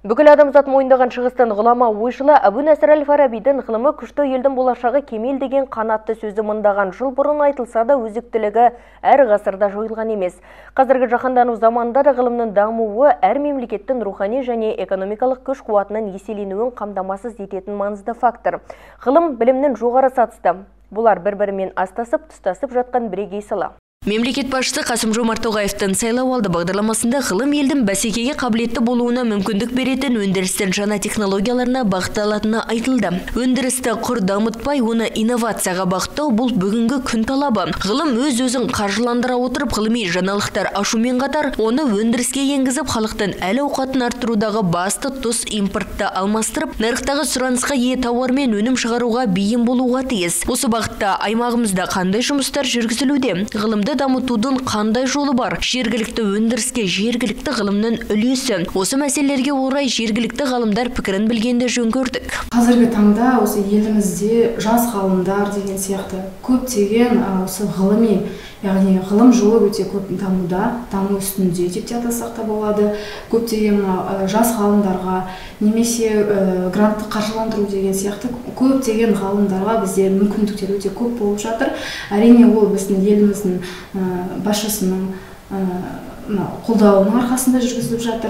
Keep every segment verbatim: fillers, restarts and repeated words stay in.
Бүкіл адамзат мойындаған шығыстан ғұлама ойшылы Әбу Насыр әл-Фарабидің ғылымы күшті елдің болашағы кемел деген қанатты сөзі мыңдаған жыл бұрын айтылса да өзектілігі әр ғасырда жойылған емес. Қазіргі жаһандану заманында да ғылымның дамуы әр мемлекеттің рухани және экономикалық күш қуатының еселенуін қамтамасыз ететін маңызды фактор. Ғылым білімнің жоғары сатысы. Бұлар бір-бірімен астасып, тұстасып жатқан бірегей сала. Мемлекет басшысы Қасым-Жомарт Тоқаевтың сайлауалды бағдарламасында ғылым елдің бәсекеге қабілетті болуына мүмкіндік беретін өндірістің жаңа технологияларына бағытталатыны айтылды. Өндірісті құр дамытпай, оны инновацияға бағыттау бұл бүгінгі күн талабы. Ғылым өз-өзін қаржыландыра отырып, ғылыми жаңалықтар ашумен қатар, оны өндіріске енгізіп, халықтың әл-ауқатын арттырудағы басты тұс импортты алмастырып, нарықтағы сұранысқа ие тауар мен өнім шығаруға бейім болуға тиіс. Осы бағытта аймағымызда қандай жұмыстар жүргізілуде? Ғылымды дамытудың қандай жолы бар? Жергілікті өндіріске жергілікті ғылымның үлесі. Осы мәселелерге орай жергілікті ғалымдар пікірін білгенде жөн көрдік. Қазіргі таңда осы елімізде жас ғалымдар деген сияқты көптеген осы ғылыми, яғни ғылым жолы өте көп дамуда, даму үстінде деп те атасақ та болады. Көптеген жас ғалымдарға немесе грантты қаржыландыру деген сияқты көптеген ғалымдарға бізде мүмкіндіктер өте көп болып жатыр. Әрине ол біздің еліміздің басшысының қолдауының арқасында жүргізіліп жатыр.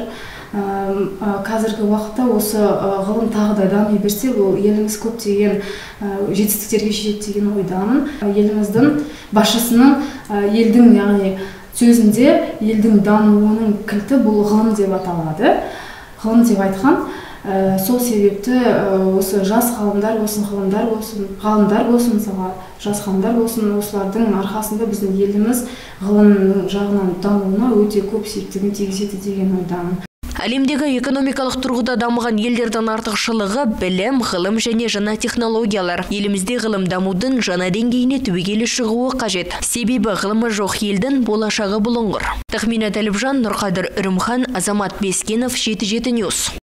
Қазіргі уақытта осы ғылым тағы да дами берсе, ол еліміз көптеген жетістіктерге жетеді деген ойдамын. Еліміздің басшысының елдің, яғни сөзінде елдің дамуының кілті бұл ғылым деп аталады. Ғылым деп айтқан. Сол себепті осы жас ғалымдар болсын, ғылымдар болсын, ғалымдар болсын, мысалға жас ғалымдар болсын, осылардың арқасында біздің еліміз ғылымның жағынан дамуына өте көп септігін тигізеді деген ойдамын. Әлемдегі экономикалық тұрғыда дамыған елдердің артықшылығы білім, ғылым және жаңа технологиялар. Елімізде ғылым дамудың жаңа деңгейіне түбегейлі шығуы қажет. Себебі ғылымы жоқ елдің болашағы бұлыңғыр. Тахмина Талибжан, Нұрқадыр Үрімхан, Азамат Бескенов, жеті жеті ньюс.